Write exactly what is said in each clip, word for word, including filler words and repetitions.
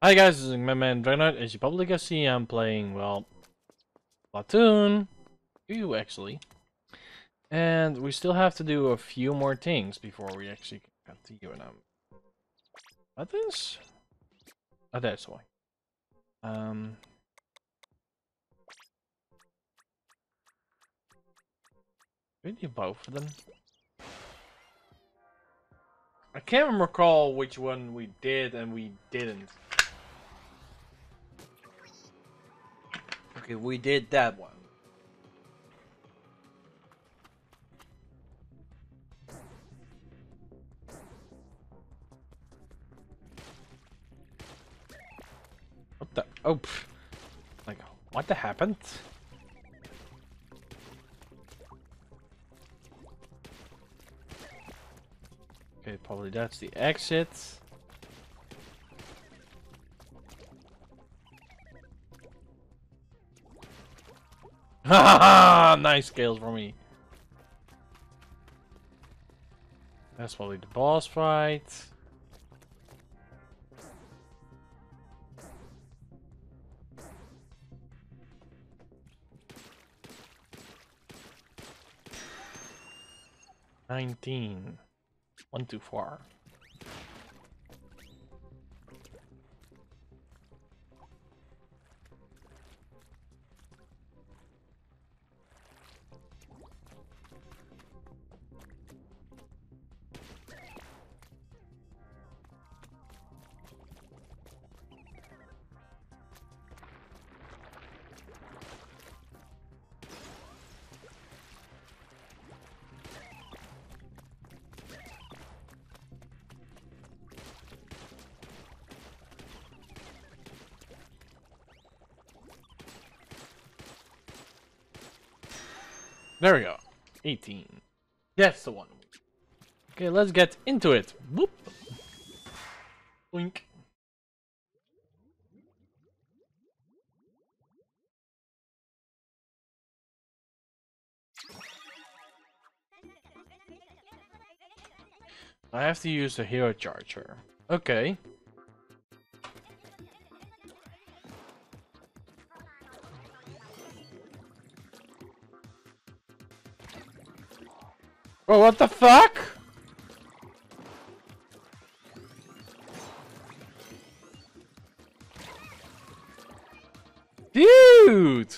Hi guys, this is my man Dragonite. As you probably can see, I'm playing, well, Splatoon two actually. And we still have to do a few more things before we actually can continue. And um, what is? Oh, that's why. Um, we do both of them. I can't recall which one we did and we didn't. Okay, we did that one. What the? Oh, pff. Like, what the happened? Okay, probably that's the exit. Haha! Nice kills for me. That's probably the boss fight. Nineteen. One too far. There we go. eighteen. That's the one. Okay, let's get into it. Whoop. Blink. I have to use the hero charger. Okay. Oh, what the fuck? Dude!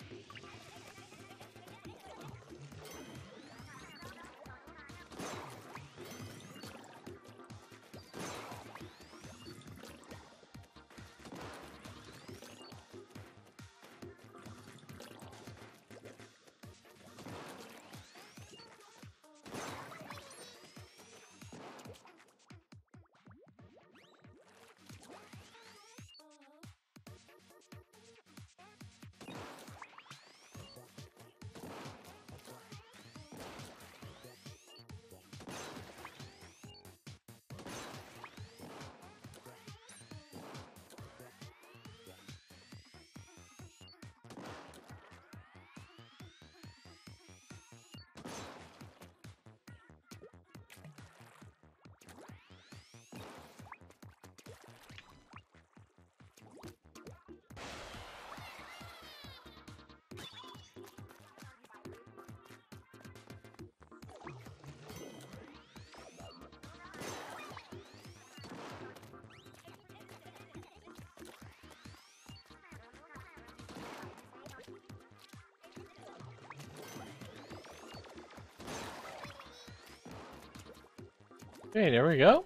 Okay, there we go.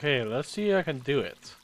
Okay, let's see if I can do it.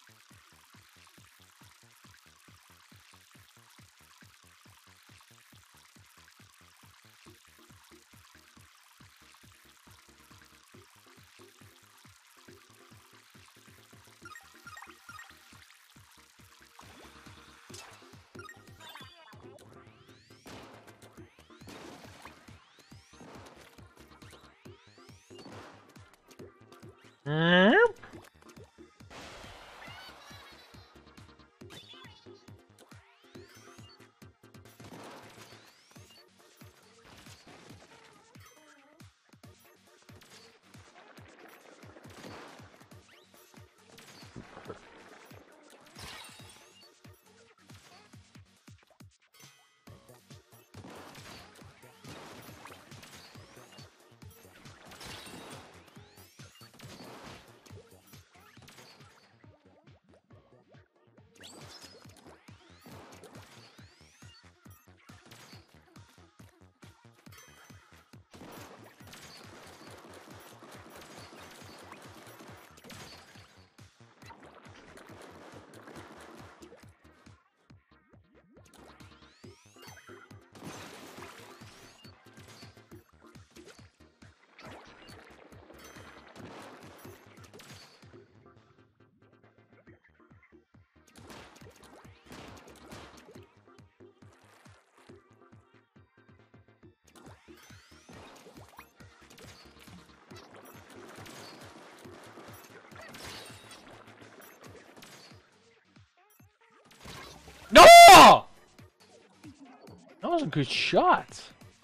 No! That was a good shot.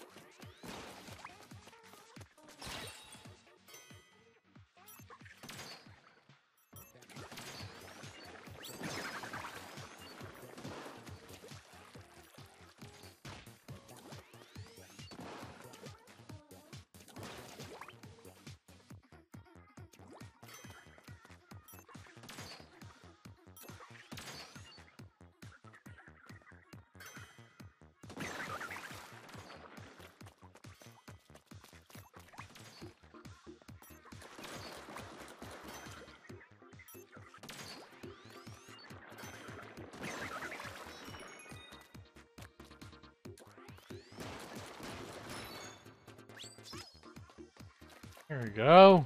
There we go.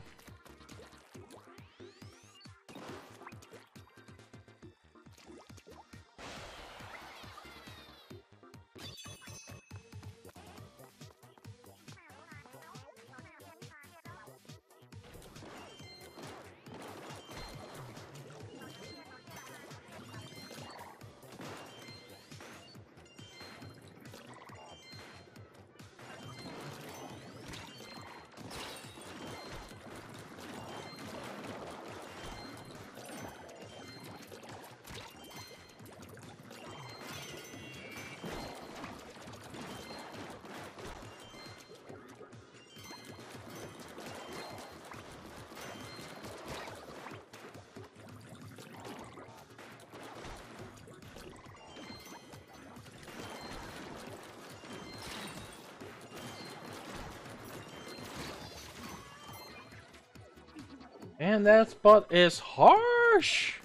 And that spot is harsh.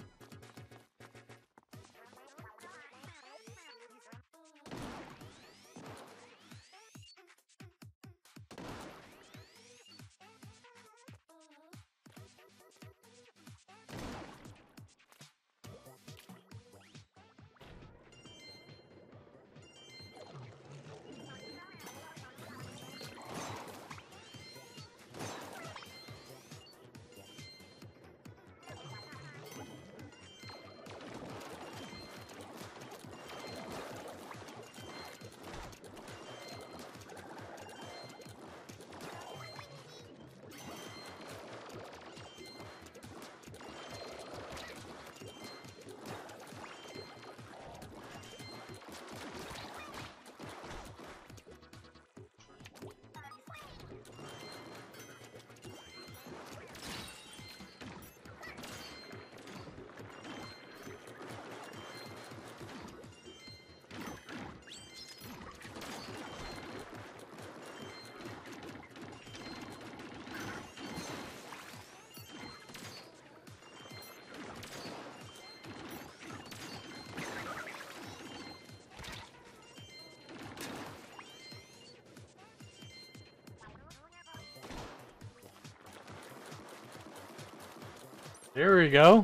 Here we go.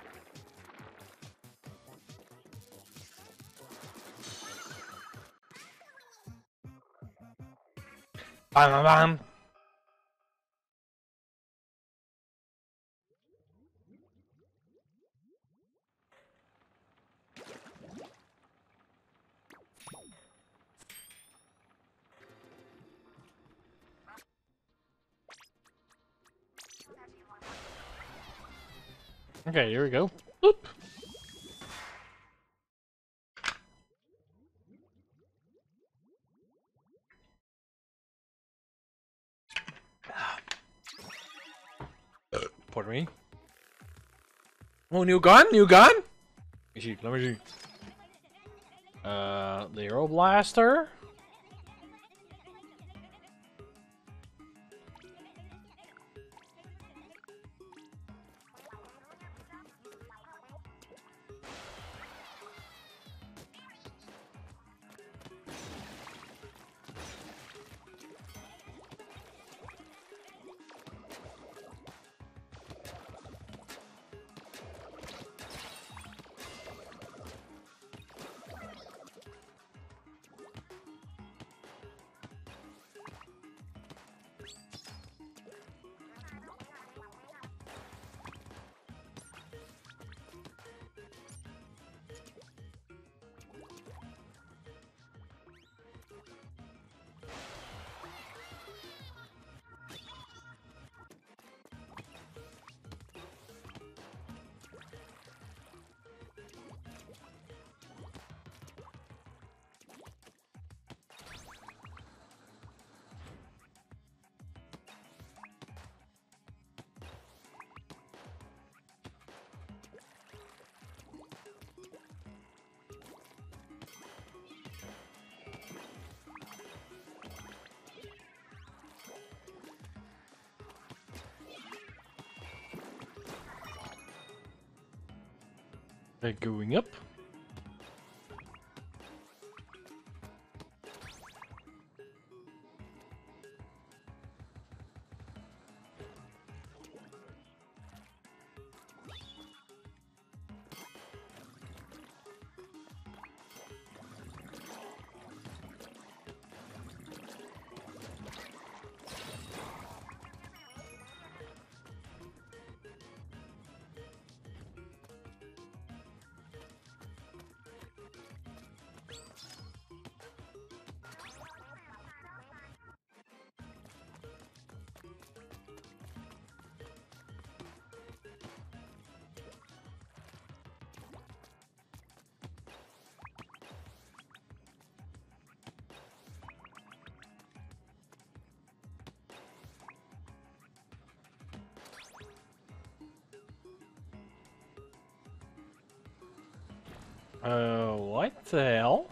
Bam, bam, bam. Okay, here we go. Boop. Pardon me. Oh, new gun? New gun? Let me see. Let me see. Uh, the Aero Blaster. They're going up. Uh, what the hell?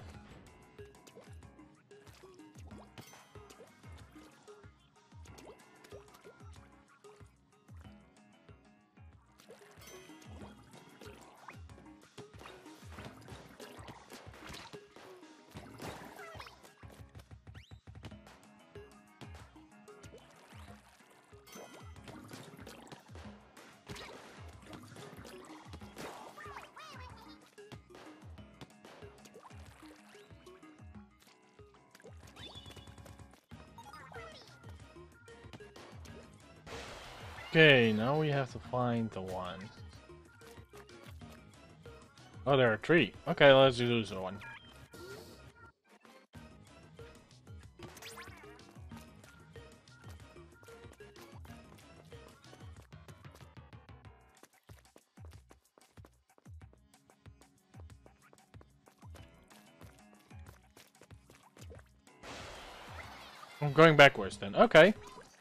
Okay, now we have to find the one. Oh, there are three. Okay, let's do this one. I'm going backwards then. Okay.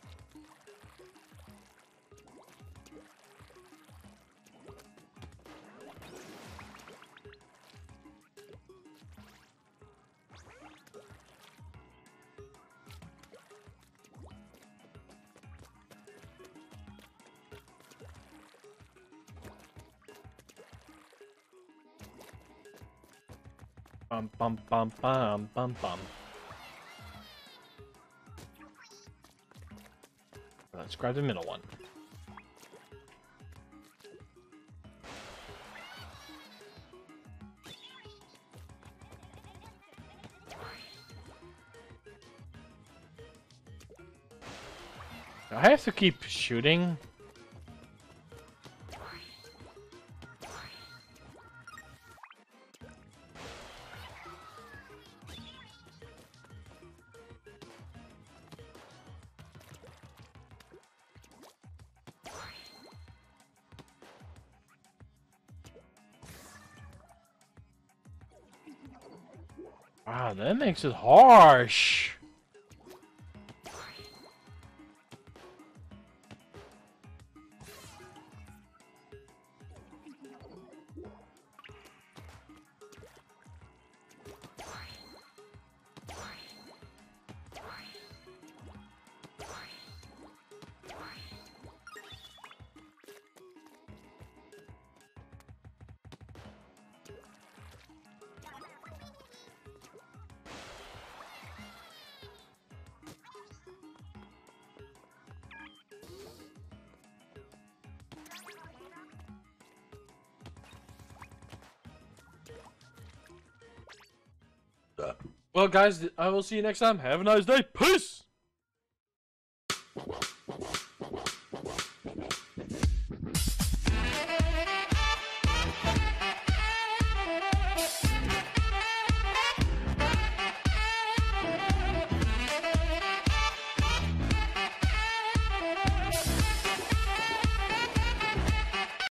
Bum bum bum bum bum bum. Let's grab the middle one. I have to keep shooting. Wow, that makes it harsh. Well, guys, I will see you next time. Have a nice day. Peace!